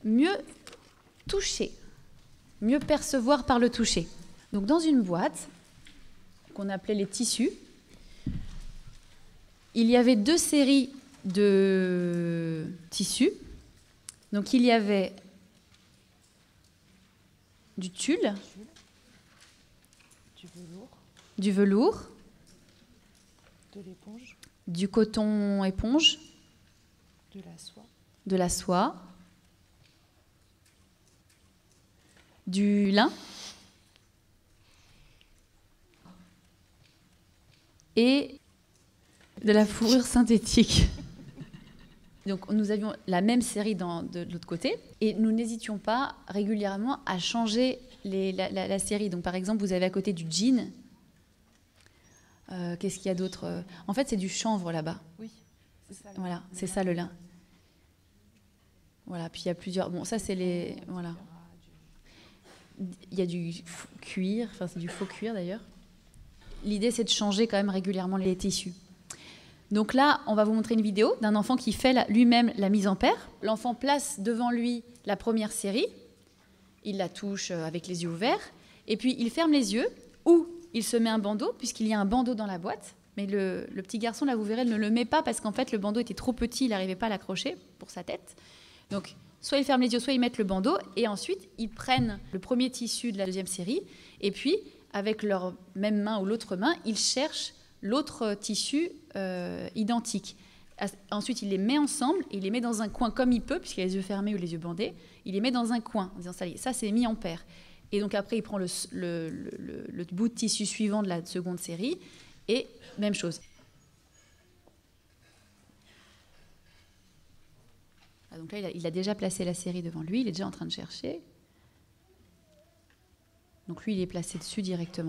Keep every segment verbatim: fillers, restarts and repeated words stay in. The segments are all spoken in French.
mieux toucher, mieux percevoir par le toucher. Donc dans une boîte qu'on appelait les tissus, il y avait deux séries de tissus. Donc il y avait du tulle, du velours, du velours, de l'éponge, du coton éponge, de la soie, de la soie, du lin et de la fourrure synthétique. Donc nous avions la même série dans, de, de l'autre côté et nous n'hésitions pas régulièrement à changer les, la, la, la série. Donc par exemple, vous avez à côté du jean. Euh, qu'est-ce qu'il y a d'autre? En fait, c'est du chanvre là-bas. Oui, c'est ça. Voilà, c'est ça le lin. Voilà, puis il y a plusieurs... Bon, ça c'est les... Voilà. Il y a du cuir, enfin c'est du faux cuir d'ailleurs. L'idée c'est de changer quand même régulièrement les tissus. Donc là, on va vous montrer une vidéo d'un enfant qui fait lui-même la mise en paire. L'enfant place devant lui la première série, il la touche avec les yeux ouverts, et puis il ferme les yeux, ou il se met un bandeau, puisqu'il y a un bandeau dans la boîte. Mais le, le petit garçon, là vous verrez, ne le met pas parce qu'en fait le bandeau était trop petit, il n'arrivait pas à l'accrocher pour sa tête. Donc soit ils ferment les yeux, soit ils mettent le bandeau, et ensuite ils prennent le premier tissu de la deuxième série, et puis avec leur même main ou l'autre main, ils cherchent l'autre tissu euh, identique. Ensuite, il les met ensemble, et il les met dans un coin comme il peut, puisqu'il a les yeux fermés ou les yeux bandés, il les met dans un coin, en disant ça, ça c'est mis en paire. Et donc après, il prend le, le, le, le bout de tissu suivant de la seconde série, et même chose. Ah, donc là, il a, il a déjà placé la série devant lui, il est déjà en train de chercher. Donc lui, il est placé dessus directement.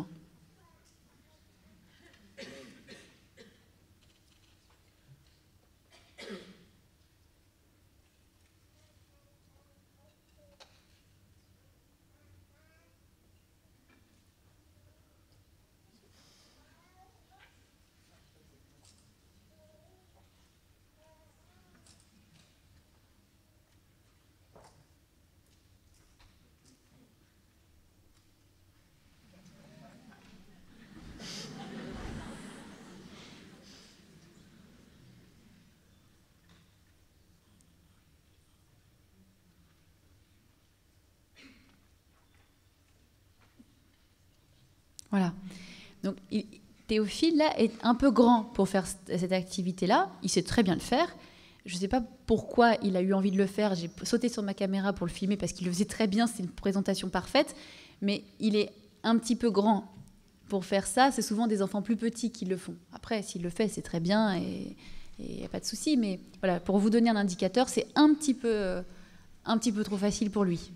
Voilà. Donc, il, Théophile, là, est un peu grand pour faire cette activité-là. Il sait très bien le faire. Je ne sais pas pourquoi il a eu envie de le faire. J'ai sauté sur ma caméra pour le filmer parce qu'il le faisait très bien. C'est une présentation parfaite. Mais il est un petit peu grand pour faire ça. C'est souvent des enfants plus petits qui le font. Après, s'il le fait, c'est très bien et il n'y a pas de souci. Mais voilà, pour vous donner un indicateur, c'est un petit peu, un petit peu trop facile pour lui.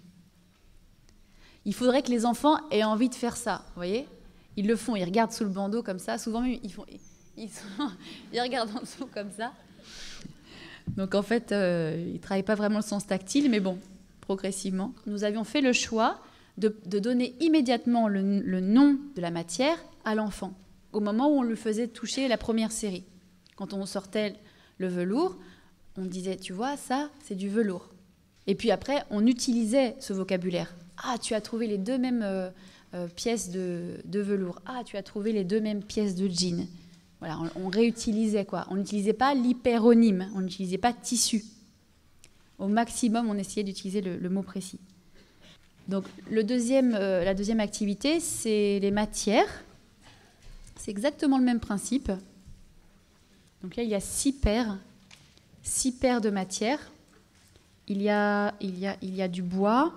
Il faudrait que les enfants aient envie de faire ça, vous voyez ? Ils le font, ils regardent sous le bandeau comme ça. Souvent même, ils, font, ils, ils, sont, ils regardent en dessous comme ça. Donc en fait, euh, ils ne travaillent pas vraiment le sens tactile, mais bon, progressivement. Nous avions fait le choix de, de donner immédiatement le, le nom de la matière à l'enfant, au moment où on lui faisait toucher la première série. Quand on sortait le velours, on disait, tu vois, ça, c'est du velours. Et puis après, on utilisait ce vocabulaire. Ah, tu as trouvé les deux mêmes euh, euh, pièces de, de velours. Ah, tu as trouvé les deux mêmes pièces de jean. Voilà, on, on réutilisait quoi. On n'utilisait pas l'hyperonyme, on n'utilisait pas tissu. Au maximum, on essayait d'utiliser le, le mot précis. Donc, le deuxième, euh, la deuxième activité, c'est les matières. C'est exactement le même principe. Donc là, il y a six paires, six paires de matières. Il y a, il y a, il y a du bois.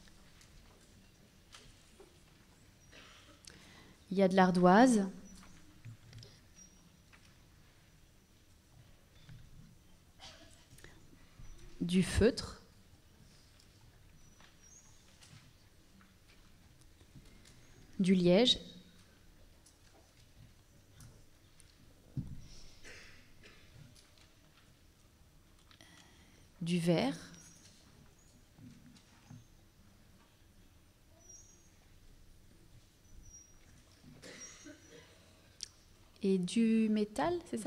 Il y a de l'ardoise, du feutre, du liège, du verre, et du métal, c'est ça ?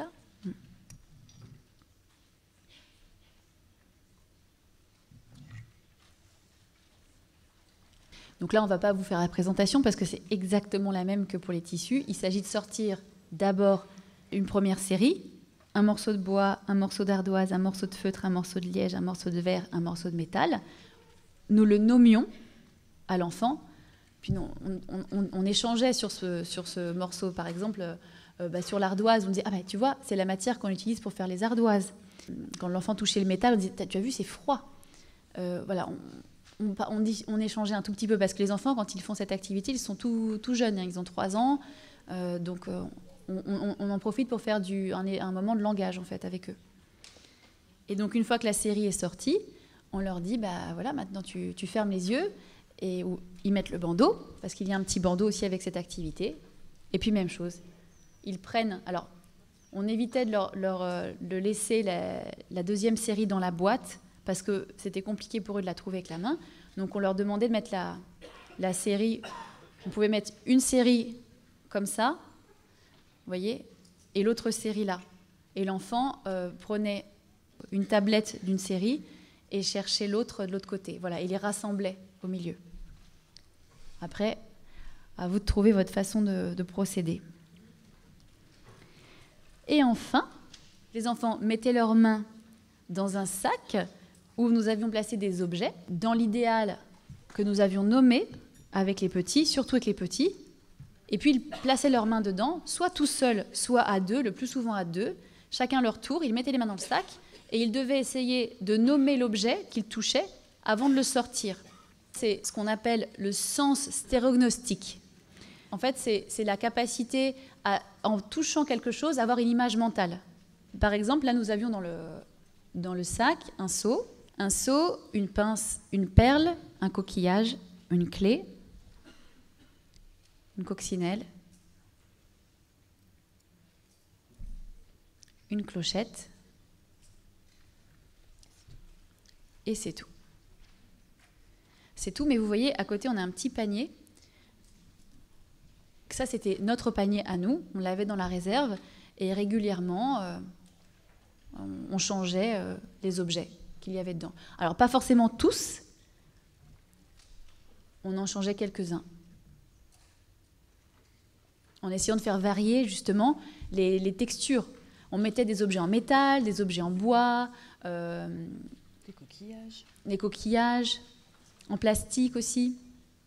Donc là, on ne va pas vous faire la présentation parce que c'est exactement la même que pour les tissus. Il s'agit de sortir d'abord une première série, un morceau de bois, un morceau d'ardoise, un morceau de feutre, un morceau de liège, un morceau de verre, un morceau de métal. Nous le nommions à l'enfant, puis on, on, on, on échangeait sur ce, sur ce morceau. Par exemple, euh, bah, sur l'ardoise, on disait « Ah bah tu vois, c'est la matière qu'on utilise pour faire les ardoises. » Quand l'enfant touchait le métal, on disait « Tu as vu, c'est froid. Euh, » Voilà, on, on, on, dit, on échangeait un tout petit peu parce que les enfants, quand ils font cette activité, ils sont tout, tout jeunes, hein, ils ont trois ans. Euh, donc, euh, on, on, on en profite pour faire du, un, un moment de langage, en fait, avec eux. Et donc, une fois que la série est sortie, on leur dit, bah voilà, maintenant, tu, tu fermes les yeux et où ils mettent le bandeau, parce qu'il y a un petit bandeau aussi avec cette activité. Et puis, même chose, ils prennent... Alors, on évitait de leur, leur euh, de laisser la, la deuxième série dans la boîte, parce que c'était compliqué pour eux de la trouver avec la main. Donc, on leur demandait de mettre la, la série... On pouvait mettre une série comme ça, vous voyez, et l'autre série là. Et l'enfant euh, prenait une tablette d'une série et cherchait l'autre de l'autre côté. Voilà, il les rassemblait au milieu. Après, à vous de trouver votre façon de, de procéder. Et enfin, les enfants mettaient leurs mains dans un sac où nous avions placé des objets, dans l'idéal que nous avions nommé avec les petits, surtout avec les petits. Et puis, ils plaçaient leurs mains dedans, soit tout seuls, soit à deux, le plus souvent à deux. Chacun leur tour, ils mettaient les mains dans le sac et ils devaient essayer de nommer l'objet qu'ils touchaient avant de le sortir. C'est ce qu'on appelle le sens stéréognostique. En fait, c'est, c'est la capacité, à, en touchant quelque chose, à avoir une image mentale. Par exemple, là, nous avions dans le, dans le sac un seau, un seau, une pince, une perle, un coquillage, une clé, une coccinelle, une clochette, et c'est tout. C'est tout, mais vous voyez, à côté, on a un petit panier. Ça, c'était notre panier à nous, on l'avait dans la réserve, et régulièrement, euh, on changeait euh, les objets qu'il y avait dedans. Alors, pas forcément tous, on en changeait quelques-uns. En essayant de faire varier justement les, les textures. On mettait des objets en métal, des objets en bois, euh, des coquillages. Des coquillages, en plastique aussi.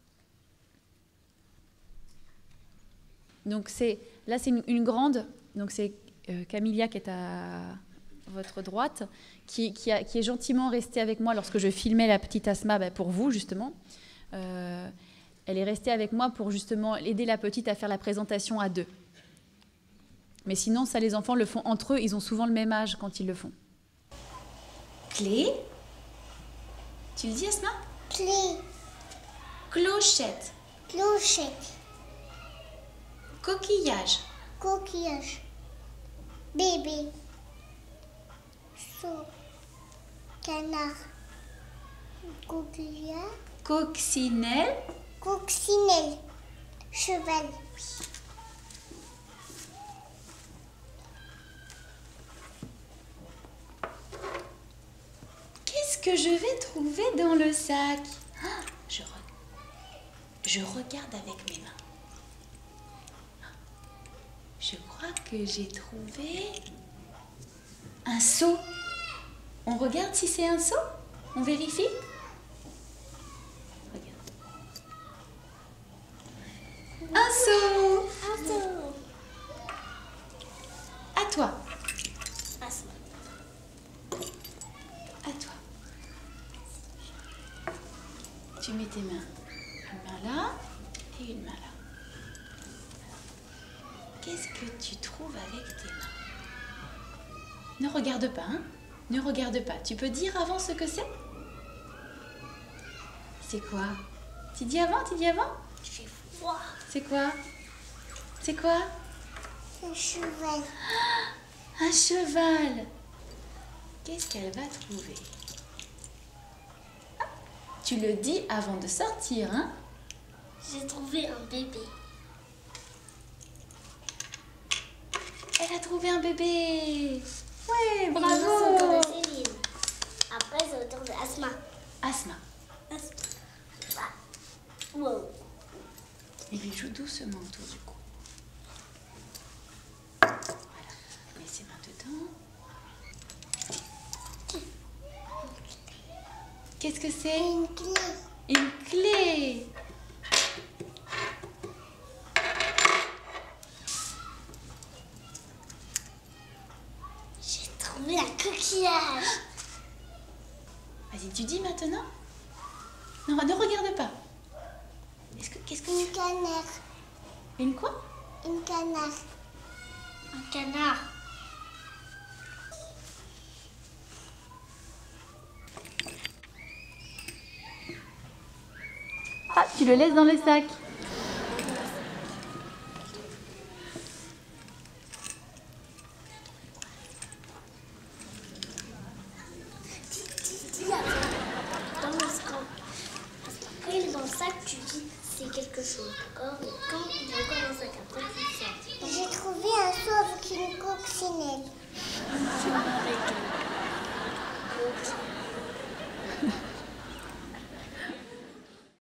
Donc c'est, là c'est une, une grande, donc c'est euh, Camilia qui est à votre droite, qui, qui, a, qui est gentiment restée avec moi lorsque je filmais la petite Asma bah, pour vous justement. Euh, Elle est restée avec moi pour justement aider la petite à faire la présentation à deux. Mais sinon, ça, les enfants le font entre eux. Ils ont souvent le même âge quand ils le font. Clé. Tu le dis, Asma? Clé. Clochette. Clochette. Coquillage. Coquillage. Bébé. Saut. Canard. Coquillage. Coccinelle. Coccinelle. Cheval. Qu'est-ce que je vais trouver dans le sac? Ah, je, re... je regarde avec mes mains. Je crois que j'ai trouvé un seau. On regarde si c'est un seau? On vérifie? Un seau. Un seau. À toi. Asma. À toi. Tu mets tes mains. Une main là et une main là. Qu'est-ce que tu trouves avec tes mains? Ne regarde pas, hein? Ne regarde pas. Tu peux dire avant ce que c'est? C'est quoi? Tu dis avant? Tu dis avant? J'ai froid. C'est quoi? C'est quoi? Un cheval. Un cheval. Qu'est-ce qu'elle va trouver? Ah, tu le dis avant de sortir, hein? J'ai trouvé un bébé. Elle a trouvé un bébé. Ouais, Et bravo. moi, c'est au tour de Céline. Après, c'est au tour de Asma. Asma. Asma. Wow. Et lui joue doucement autour du cou. Voilà. Mets ses mains dedans. Qu'est-ce que c'est? Une clé. Une clé. J'ai trouvé un coquillage. Vas-y, tu dis maintenant? Non, ne regarde pas. Est-ce que, qu'est-ce que Une tu... canard. Une quoi? Une canard. Un canard. Ah, tu le laisses dans le sac. Dis là, dans le sac. Parce que quand il est dans le sac, tu dis c'est quelque chose, d'accord? Mais quand il est encore dans le sac, après tu le sors. J'ai trouvé un seau avec une coccinelle. Avec